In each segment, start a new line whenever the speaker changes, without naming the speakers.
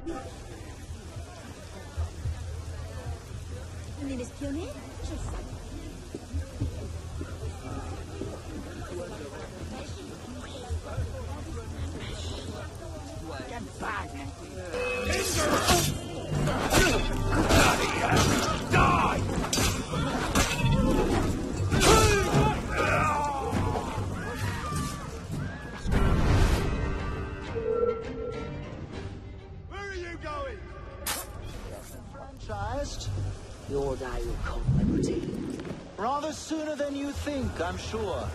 Venez l'espionner? Je le sais. Get back! Die!
Where are you going?
Franchised?
Your day will come, Liberty.
Rather sooner than you think, I'm sure.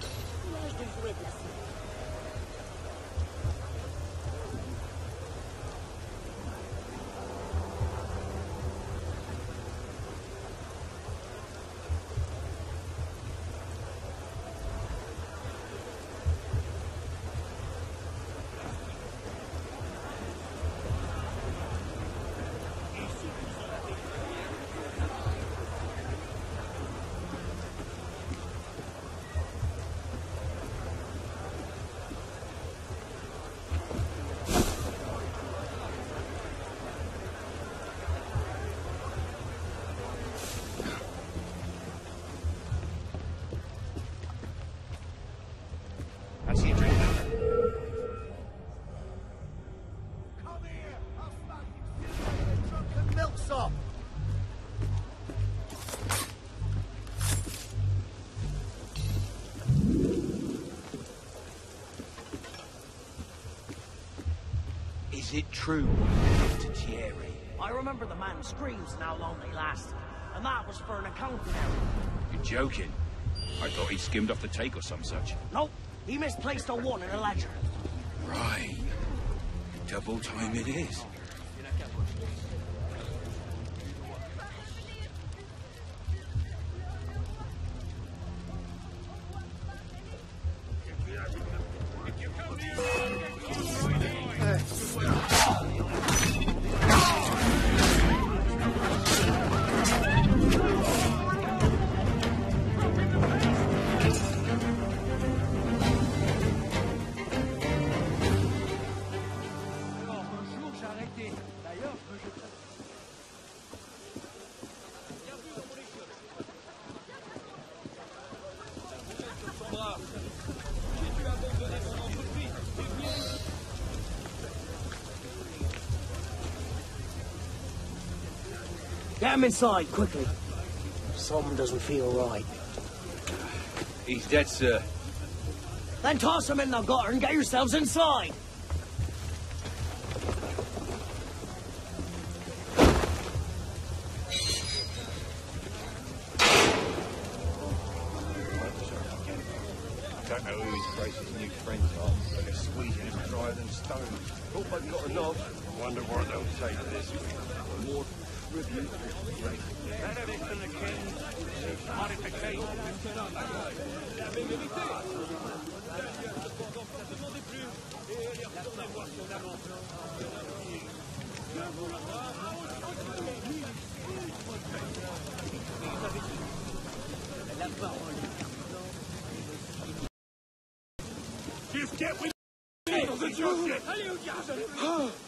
Is it true what happened to Thierry?
I remember the man's screams and how long they lasted. And that was for an accounting error.
You're joking. I thought he skimmed off the take or some such.
Nope, he misplaced a 1 in a ledger.
Right. Double time it is.
Get him inside, quickly. Something doesn't feel right.
He's dead, sir.
Then toss him in the gutter and get yourselves inside.
Don't know who his Grace's new friends are, but they're squeezing him drier than stone. Hope they've got a nod. Wonder what they'll say to this. More tribute to Grace. Better than the king's modification. Just get with